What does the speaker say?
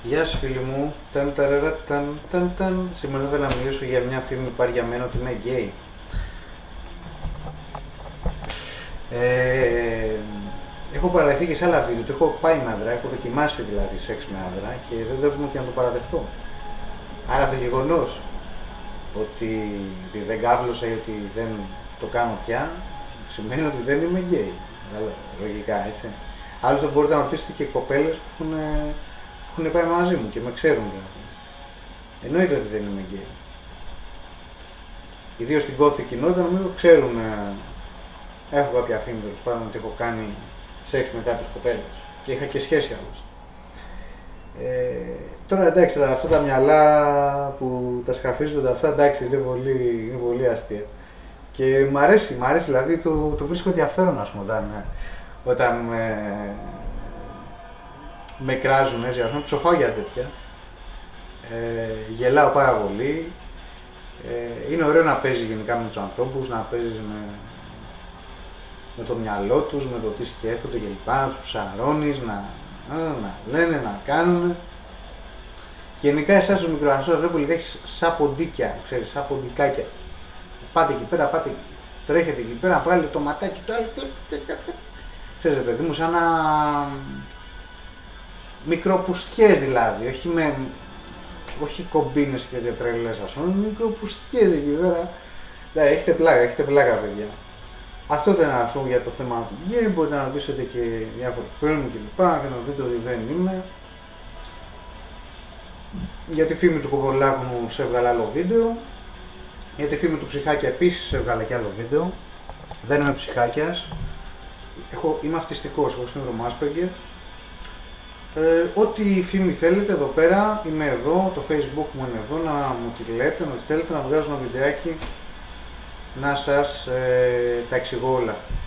Γεια σου φίλοι μου. Σήμερα θα ήθελα να μιλήσω για μια φήμη που υπάρχει για μένα ότι είμαι γκέι. Έχω παραδεχθεί και σε άλλα βίντεο, το έχω πάει με άντρα, έχω δοκιμάσει δηλαδή σεξ με άντρα και δεν δέχομαι και να το παραδεχτώ. Άρα το γεγονός ότι δεν κάβλωσα ή ότι δεν το κάνω πια σημαίνει ότι δεν είμαι γκέι. Λογικά έτσι. Άλλωστε μπορείτε να ρωτήσετε και κοπέλες που έχουν πάει μαζί μου και με ξέρουν δηλαδή. Εννοείται ότι δεν είμαι γκέι. Ιδίως στην κόθη κοινότητα νομίζω ξέρουν, έχω κάποια φήμη τέλος πάντων ότι έχω κάνει σεξ με κάποιες κοπέλες και είχα και σχέση άλλωστε. Τώρα εντάξει, αυτά τα μυαλά που τα σκαφίζονται αυτά εντάξει είναι πολύ αστεία. Και μ' αρέσει δηλαδή το βρίσκω ενδιαφέρον ας πούμε όταν με κράζουν έτσι, ας πούμε, ψοφάω για τέτοια. Γελάω πάρα πολύ. Είναι ωραίο να παίζει γενικά με τους ανθρώπους, να παίζεις με το μυαλό τους, με το τι σκέφτονται κλπ. Να τους ψαρώνεις, να λένε, να κάνουν. Και γενικά εσάς τους μικροανσούς βλέπω λιγάκι σαν ποντίκια, ξέρεις, σαν ποντικάκια. Πάτε εκεί πέρα, τρέχετε εκεί πέρα, βγάλετε το ματάκι του άλλου. Ξέρετε παιδί μου, σαν να μικροπουστιές δηλαδή, όχι κομπίνες και τέτοια τρελές ας πούμε, μικροπουστιές εκεί πέρα. Έχετε πλάκα παιδιά. Αυτό θέλω να σου πω για το θέμα του γκέι, μπορείτε να ρωτήσετε και διάφορους φίλους μου κλπ. Και να δείτε ότι δεν είμαι. Για τη φήμη του Κοβολάκου σε έβγαλα άλλο βίντεο. Για τη φήμη του Ψυχάκια επίσης σε έβγαλα και άλλο βίντεο. Δεν είμαι ψυχάκιας. Είμαι αυτιστικός, έχω σύνδρομο Asperger. Ό,τι φήμη θέλετε εδώ πέρα, είμαι εδώ, το Facebook μου είναι εδώ, να μου τη λέτε, να θέλετε να βγάζω ένα βιντεάκι να σας τα εξηγώ όλα.